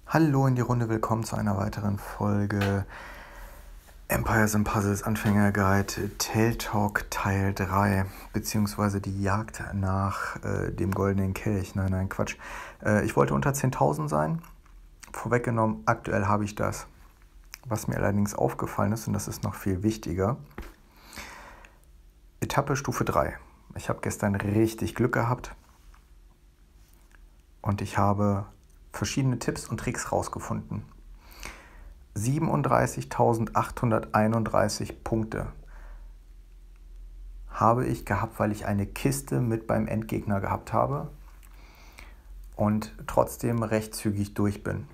Hallo in die Runde, willkommen zu einer weiteren Folge Empires and Puzzles Anfänger Guide Tale Talk Teil 3, beziehungsweise die Jagd nach dem goldenen Kelch. Nein, Quatsch. Ich wollte unter 10.000 sein. Vorweggenommen, aktuell habe ich das. Was mir allerdings aufgefallen ist, und das ist noch viel wichtiger, Etappe Stufe 3. Ich habe gestern richtig Glück gehabt und ich habe verschiedene Tipps und Tricks rausgefunden. 37.831 Punkte habe ich gehabt, weil ich eine Kiste mit beim Endgegner gehabt habe und trotzdem recht zügig durch bin.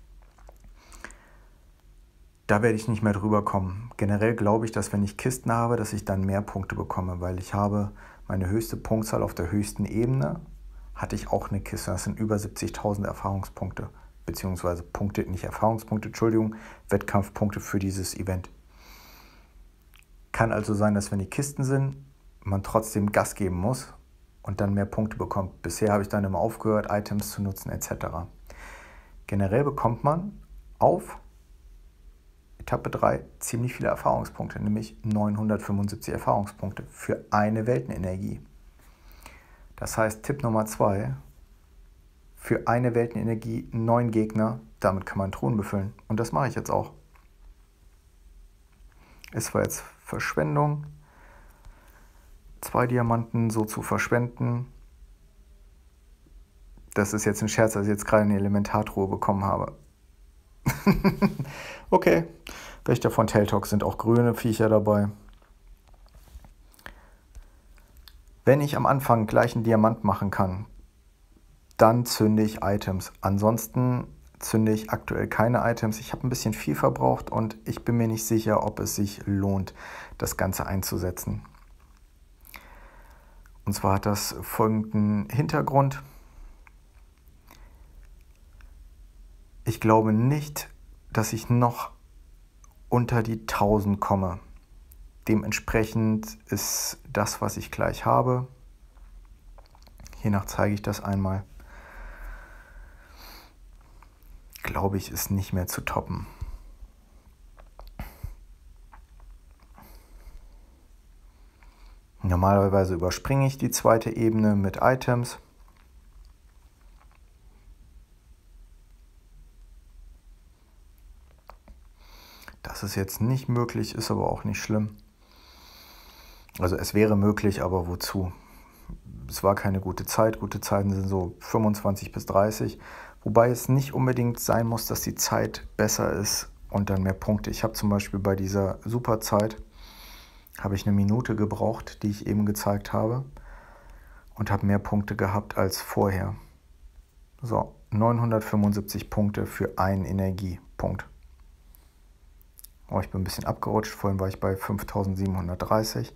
Da werde ich nicht mehr drüber kommen. Generell glaube ich, dass wenn ich Kisten habe, dass ich dann mehr Punkte bekomme, weil ich habe meine höchste Punktzahl auf der höchsten Ebene, hatte ich auch eine Kiste. Das sind über 70.000 Erfahrungspunkte. Beziehungsweise Punkte, nicht Erfahrungspunkte, Entschuldigung, Wettkampfpunkte für dieses Event. Kann also sein, dass wenn die Kisten sind, man trotzdem Gas geben muss und dann mehr Punkte bekommt. Bisher habe ich dann immer aufgehört, Items zu nutzen etc. Generell bekommt man auf Etappe 3 ziemlich viele Erfahrungspunkte, nämlich 975 Erfahrungspunkte für eine Weltenenergie. Das heißt, Tipp Nummer 2, für eine Weltenenergie 9 Gegner, damit kann man Truhen befüllen. Und das mache ich jetzt auch. Es war jetzt Verschwendung, 2 Diamanten so zu verschwenden. Das ist jetzt ein Scherz, dass ich jetzt gerade eine Elementartruhe bekommen habe. Okay, Wächter von Tale Talk sind auch grüne Viecher dabei. Wenn ich am Anfang gleich einen Diamant machen kann, dann zünde ich Items. Ansonsten zünde ich aktuell keine Items. Ich habe ein bisschen viel verbraucht und ich bin mir nicht sicher, ob es sich lohnt, das Ganze einzusetzen. Und zwar hat das folgenden Hintergrund. Ich glaube nicht, dass ich noch unter die 1000 komme. Dementsprechend ist das, was ich gleich habe. Hiernach zeige ich das einmal. Glaube ich, ist nicht mehr zu toppen. Normalerweise überspringe ich die zweite Ebene mit Items. Das ist jetzt nicht möglich, ist aber auch nicht schlimm. Also es wäre möglich, aber wozu? Es war keine gute Zeit. Gute Zeiten sind so 25 bis 30. Wobei es nicht unbedingt sein muss, dass die Zeit besser ist und dann mehr Punkte. Ich habe zum Beispiel bei dieser Superzeit, habe ich 1 Minute gebraucht, die ich eben gezeigt habe. Und habe mehr Punkte gehabt als vorher. So, 975 Punkte für einen Energiepunkt. Oh, ich bin ein bisschen abgerutscht. Vorhin war ich bei 5.730.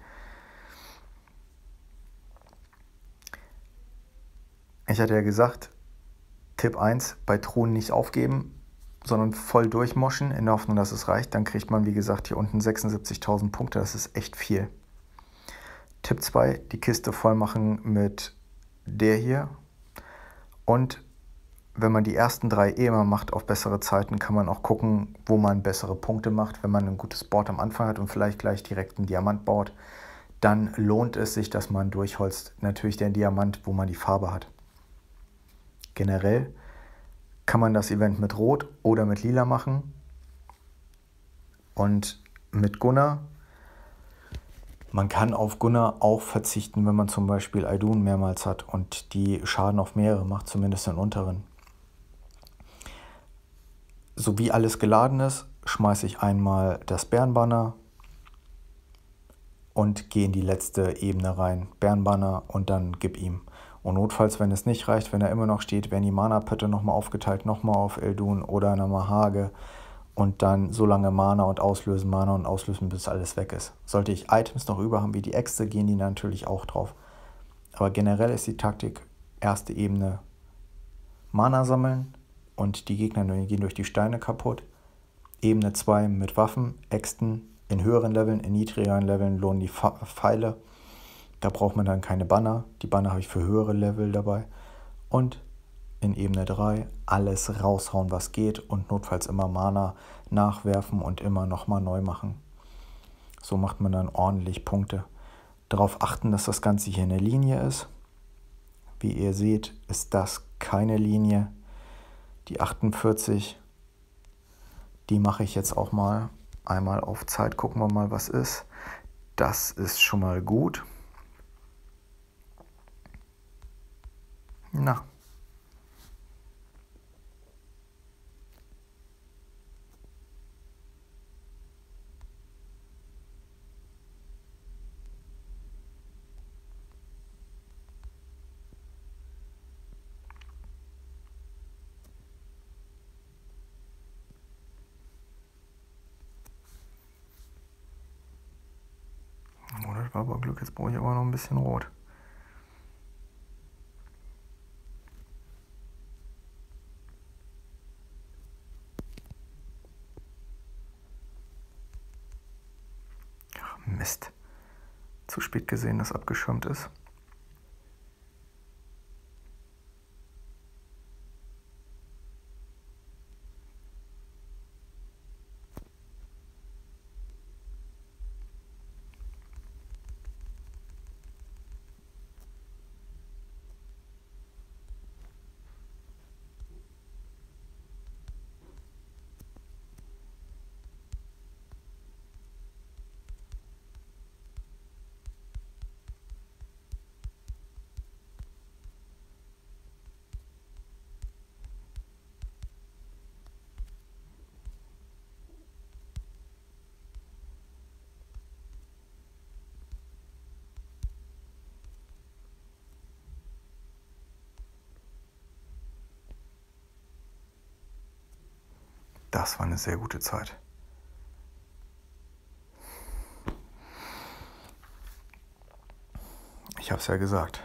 Ich hatte ja gesagt, Tipp 1, bei Truhen nicht aufgeben, sondern voll durchmoschen, in der Hoffnung, dass es reicht. Dann kriegt man, wie gesagt, hier unten 76.000 Punkte. Das ist echt viel. Tipp 2, die Kiste voll machen mit der hier. Und wenn man die ersten 3 immer macht auf bessere Zeiten, kann man auch gucken, wo man bessere Punkte macht. Wenn man ein gutes Board am Anfang hat und vielleicht gleich direkt einen Diamant baut, dann lohnt es sich, dass man durchholzt. Natürlich der Diamant, wo man die Farbe hat. Generell kann man das Event mit Rot oder mit Lila machen. Und mit Gunnar, man kann auf Gunnar auch verzichten, wenn man zum Beispiel Aidun mehrmals hat und die Schaden auf mehrere macht, zumindest den unteren. So wie alles geladen ist, schmeiße ich einmal das Bärenbanner und gehe in die letzte Ebene rein. Bärenbanner und dann gib ihm. Und notfalls, wenn es nicht reicht, wenn er immer noch steht, werden die Mana-Pötte nochmal aufgeteilt, nochmal auf Eldun oder eine Mahage und dann so lange Mana und auslösen, bis alles weg ist. Sollte ich Items noch über haben, wie die Äxte, gehen die natürlich auch drauf. Aber generell ist die Taktik, erste Ebene Mana sammeln und die Gegner gehen durch die Steine kaputt. Ebene 2 mit Waffen, Äxten in höheren Leveln, in niedrigeren Leveln lohnen die Pfeile. Da braucht man dann keine Banner. Die Banner habe ich für höhere Level dabei. Und in Ebene 3, alles raushauen, was geht und notfalls immer Mana nachwerfen und immer nochmal neu machen. So macht man dann ordentlich Punkte. Darauf achten, dass das Ganze hier eine Linie ist. Wie ihr seht, ist das keine Linie. Die 48, die mache ich jetzt auch mal einmal auf Zeit. Gucken wir mal, was ist. Das ist schon mal gut. Na. Oh, das war aber Glück, jetzt brauche ich aber noch ein bisschen Rot. Ach, Mist. Zu spät gesehen, dass abgeschirmt ist. Das war eine sehr gute Zeit. Ich habe es ja gesagt.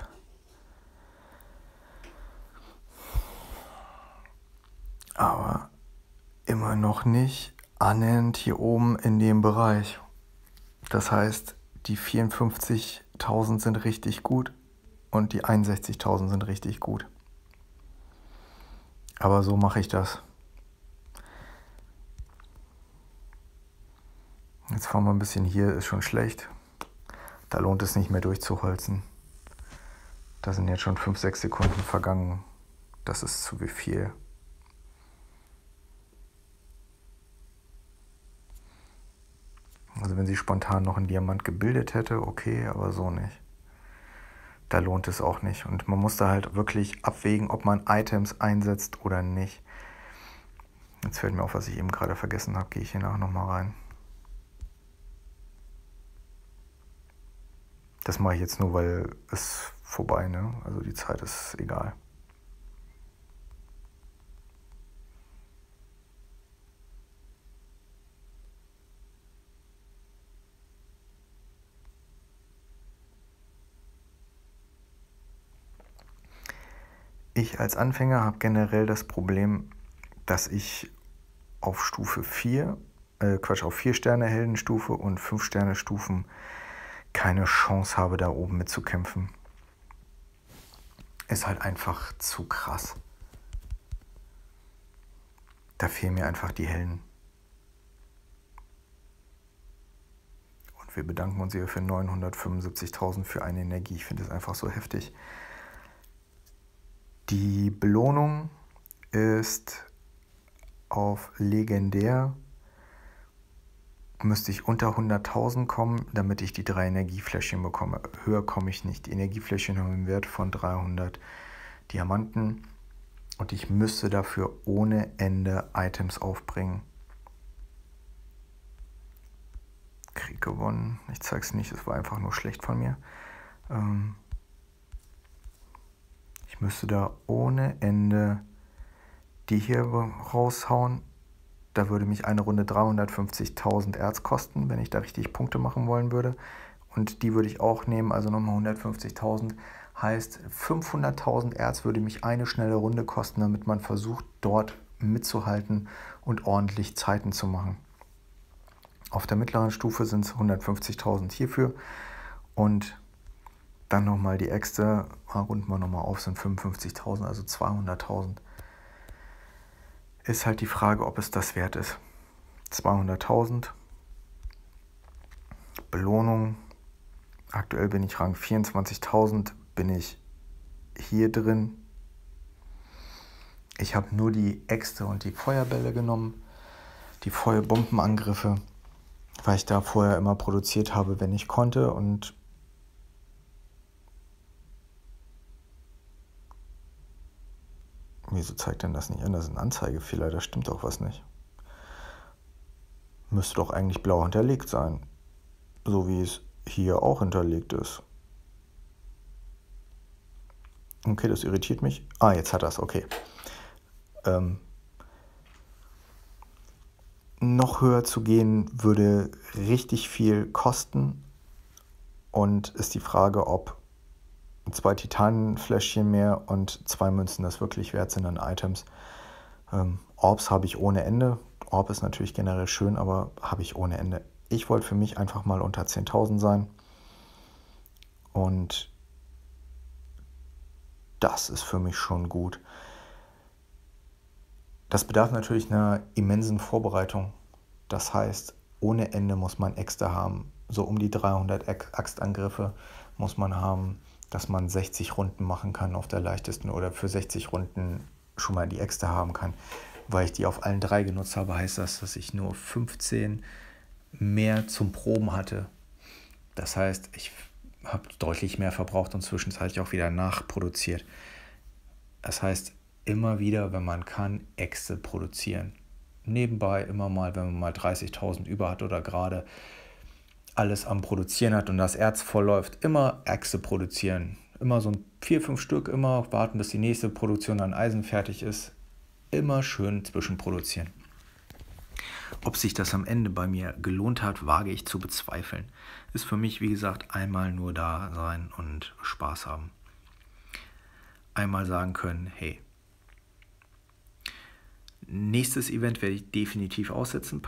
Aber immer noch nicht annähernd hier oben in dem Bereich. Das heißt, die 54.000 sind richtig gut und die 61.000 sind richtig gut. Aber so mache ich das. Jetzt fahren wir ein bisschen hier, ist schon schlecht. Da lohnt es nicht mehr durchzuholzen. Da sind jetzt schon 5-6 Sekunden vergangen. Das ist zu viel. Also wenn sie spontan noch einen Diamant gebildet hätte, okay, aber so nicht. Da lohnt es auch nicht. Und man muss da halt wirklich abwägen, ob man Items einsetzt oder nicht. Jetzt fällt mir auf, was ich eben gerade vergessen habe. Gehe ich hier nachher nochmal rein. Das mache ich jetzt nur, weil es vorbei, ne? Also die Zeit ist egal. Ich als Anfänger habe generell das Problem, dass ich auf Stufe 4, auf 4 Sterne Heldenstufe und 5 Sterne Stufen keine Chance habe, da oben mitzukämpfen. Ist halt einfach zu krass. Da fehlen mir einfach die Helden. Und wir bedanken uns hier für 975.000 für eine Energie. Ich finde es einfach so heftig. Die Belohnung ist auf legendär. Müsste ich unter 100.000 kommen, damit ich die 3 Energiefläschchen bekomme. Höher komme ich nicht. Die Energiefläschchen haben einen Wert von 300 Diamanten und ich müsste dafür ohne Ende Items aufbringen. Krieg gewonnen. Ich zeige es nicht, es war einfach nur schlecht von mir. Ich müsste da ohne Ende die hier raushauen. Da würde mich eine Runde 350.000 Erz kosten, wenn ich da richtig Punkte machen wollen würde. Und die würde ich auch nehmen, also nochmal 150.000. Heißt, 500.000 Erz würde mich eine schnelle Runde kosten, damit man versucht, dort mitzuhalten und ordentlich Zeiten zu machen. Auf der mittleren Stufe sind es 150.000 hierfür. Und Dann nochmal die Äxte, runden wir nochmal auf, sind 55.000, also 200.000. Ist halt die Frage, ob es das wert ist. 200.000. Belohnung. Aktuell bin ich Rang 24.000, bin ich hier drin. Ich habe nur die Äxte und die Feuerbälle genommen, die Feuerbombenangriffe, weil ich da vorher immer produziert habe, wenn ich konnte. Und wieso zeigt denn das nicht an? Das ist ein Anzeigefehler, da stimmt doch was nicht. Müsste doch eigentlich blau hinterlegt sein, so wie es hier auch hinterlegt ist. Okay, das irritiert mich. Jetzt hat er es, okay. Noch höher zu gehen würde richtig viel kosten und ist die Frage, ob 2 Titanfläschchen mehr und 2 Münzen das wirklich wert sind an Items. Orbs habe ich ohne Ende. Orb ist natürlich generell schön, aber habe ich ohne Ende. Ich wollte für mich einfach mal unter 10.000 sein und das ist für mich schon gut. Das bedarf natürlich einer immensen Vorbereitung. Das heißt, ohne Ende muss man Äxte haben. So um die 300 Axtangriffe muss man haben, dass man 60 Runden machen kann auf der leichtesten oder für 60 Runden schon mal die Äxte haben kann. Weil ich die auf allen 3 genutzt habe, heißt das, dass ich nur 15 mehr zum Proben hatte. Das heißt, ich habe deutlich mehr verbraucht und zwischenzeitlich auch wieder nachproduziert. Das heißt, immer wieder, wenn man kann, Äxte produzieren. Nebenbei immer mal, wenn man mal 30.000 über hat oder gerade alles am Produzieren hat und das Erz voll läuft, immer Äxte produzieren. Immer so 4-5 Stück, immer warten, bis die nächste Produktion an Eisen fertig ist. Immer schön zwischenproduzieren. Ob sich das am Ende bei mir gelohnt hat, wage ich zu bezweifeln. Ist für mich, wie gesagt, einmal nur da sein und Spaß haben. Einmal sagen können, hey, nächstes Event werde ich definitiv aussetzen.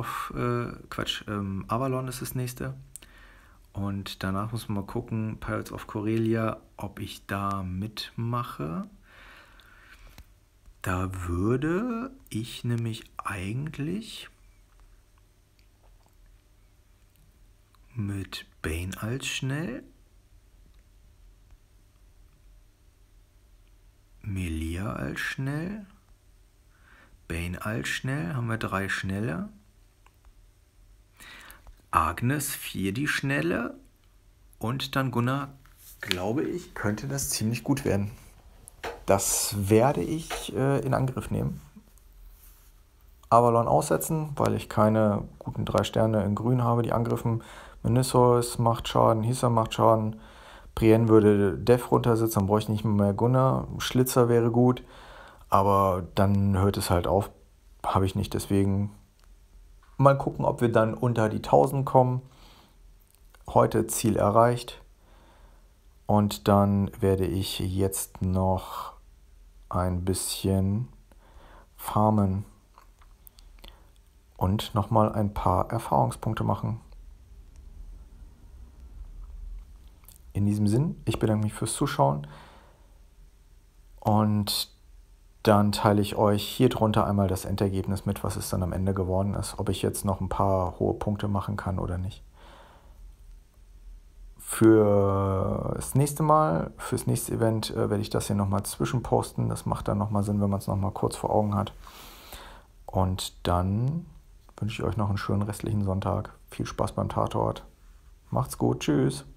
Avalon ist das nächste. Und danach muss man mal gucken, Pirates of Corellia, ob ich da mitmache. Da würde ich nämlich eigentlich mit Bane als schnell, Melia als schnell, Bane als schnell, haben wir 3 schnelle. Agnes 4 die schnelle. Und dann Gunnar, glaube ich, könnte das ziemlich gut werden. Das werde ich in Angriff nehmen. Avalon aussetzen, weil ich keine guten 3 Sterne in grün habe, die angriffen. Menissos macht Schaden, Hissa macht Schaden. Brienne würde Def runtersetzen, dann bräuchte ich nicht mehr Gunnar. Schlitzer wäre gut. Aber dann hört es halt auf, habe ich nicht. Deswegen mal gucken, ob wir dann unter die 1000 kommen. Heute Ziel erreicht. Und dann werde ich jetzt noch ein bisschen farmen und nochmal ein paar Erfahrungspunkte machen. In diesem Sinn, ich bedanke mich fürs Zuschauen und dann teile ich euch hier drunter einmal das Endergebnis mit, was es dann am Ende geworden ist, ob ich jetzt noch ein paar hohe Punkte machen kann oder nicht. Für das nächste Mal, fürs nächste Event werde ich das hier nochmal zwischenposten. Das macht dann nochmal Sinn, wenn man es nochmal kurz vor Augen hat. Und dann wünsche ich euch noch einen schönen restlichen Sonntag. Viel Spaß beim Tatort. Macht's gut. Tschüss.